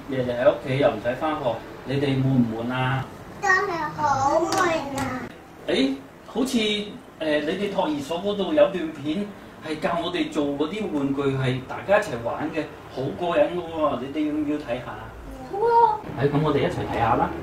日日喺屋企又唔使翻學，你哋悶唔悶啊？ 真係好悶啊！ 誒，好似你哋托兒所嗰度有段片係教我哋做嗰啲玩具係大家一齊玩嘅，好過癮嘅喎！你哋要唔要睇下？ 好啊！ 咁我哋一齊睇下啦。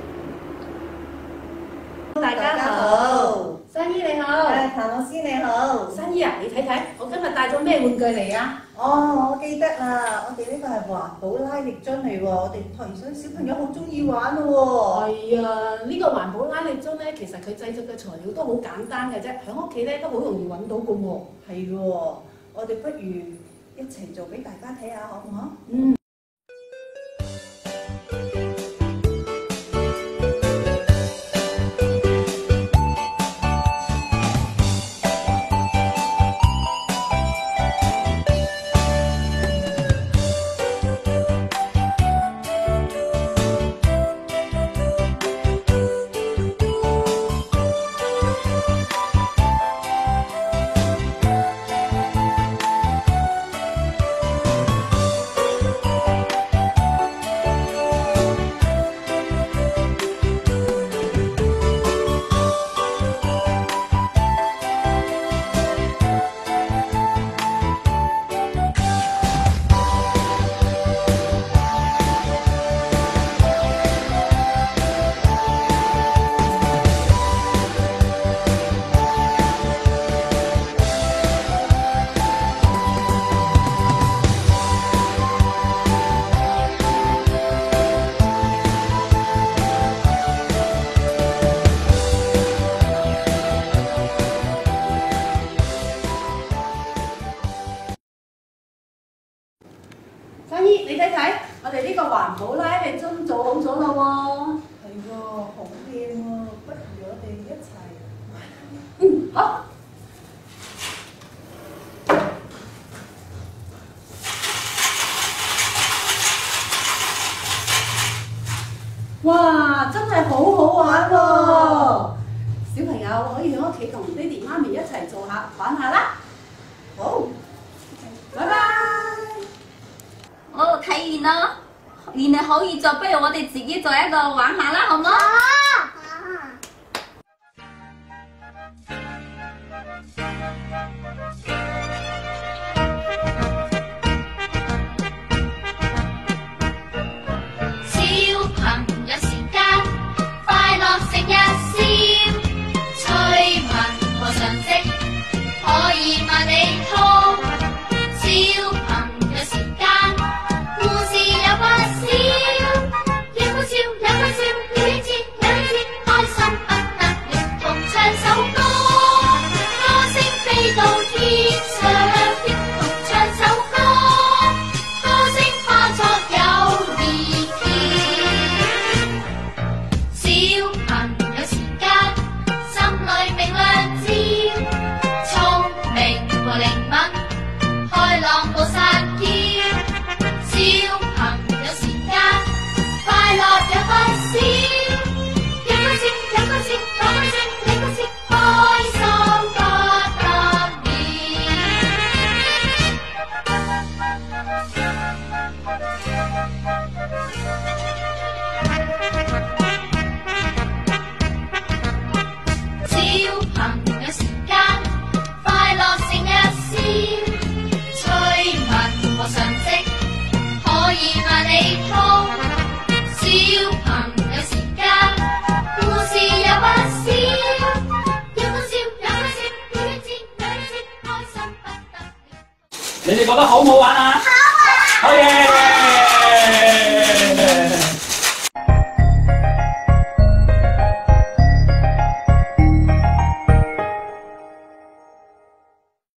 大家好， 珊姨你好， 譚老師你好。 珊姨啊，你睇睇，我今日帶咗咩玩具嚟啊？ 哦，我記得啦，我哋呢個係環保拉力樽嚟喎，我哋托兒所小朋友好中意玩咯喎。 係啊，呢個環保拉力樽咧，其實佢製作嘅材料都好簡單嘅啫，喺屋企咧都好容易揾到嘅喎。 係喎，我哋不如一齊做俾大家睇下，好唔好？ 嗯。珊姨，你睇睇，我哋呢個環保拉力樽做好咗啦喎。 係喎，好靚喎，不如我哋一齊。 嗯，好。哇，真係好好玩喎！小朋友可以喺屋企同爹哋媽咪一齊做下玩下啦。好，拜拜。 我睇完啦，原來可以做，不如我哋自己做一個玩下啦，好唔好？小朋友時間，快樂成日笑，趣聞和常識，可以萬里通。小朋友時間。有不少，有歡笑，有歡笑，有一節，有一節，開心不得了，同唱首歌，歌聲飛到天上，同唱首歌，歌聲化作友誼橋。小朋友時間，心裏明亮照，聰明和靈敏，開朗無散嬌。小朋友時間，快樂有不少，有歡笑，有歡笑，有歡笑，你歡笑，開心不得了。小朋友時間，快樂成日笑，趣聞和常識。可以萬里通，小朋友時間，故事有不少，有歡笑，有歡笑，有一節，有一節，開心不得了。 你哋覺得好唔好玩啊？好玩！好嘢！